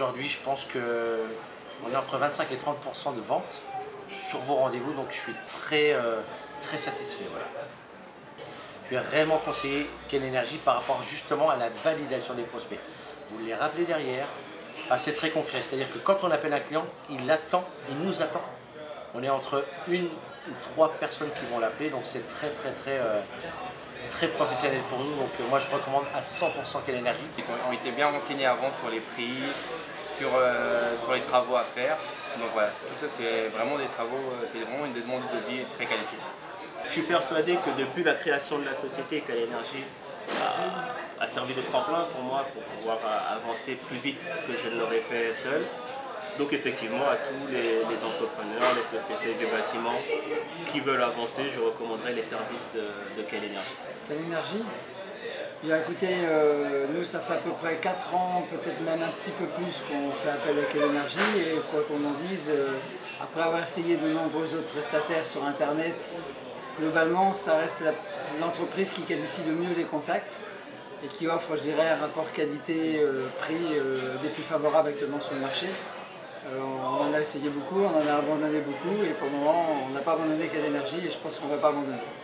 aujourd'hui, je pense qu'on est entre 25 et 30% de ventes sur vos rendez-vous, donc je suis très satisfait. Voilà. Je vais réellement conseiller Quelle Énergie par rapport justement à la validation des prospects. Vous les rappelez derrière, c'est très concret, c'est-à-dire que quand on appelle un client, il nous attend. On est entre 1 ou 3 personnes qui vont l'appeler, donc c'est très professionnel pour nous. Donc moi je recommande à 100% Quelle Énergie. On était bien renseignés avant sur les prix, sur les travaux à faire. Donc voilà, tout ça c'est vraiment des travaux, c'est vraiment une demande de vie très qualifiée. Je suis persuadé que depuis la création de la société, Quelle Énergie a servi de tremplin pour moi pour pouvoir avancer plus vite que je ne l'aurais fait seul. Donc effectivement, à tous les entrepreneurs, les sociétés du bâtiment qui veulent avancer, je recommanderais les services de Quelle Énergie. Quelle Énergie? Bien écoutez, nous ça fait à peu près 4 ans, peut-être même un petit peu plus qu'on fait appel à Quelle Énergie et quoi qu'on en dise, après avoir essayé de nombreux autres prestataires sur internet, globalement ça reste l'entreprise qui qualifie le mieux les contacts et qui offre, je dirais, un rapport qualité-prix des plus favorables actuellement sur le marché. On en a essayé beaucoup, on en a abandonné beaucoup et pour le moment on n'a pas abandonné Quelle Énergie et je pense qu'on ne va pas abandonner.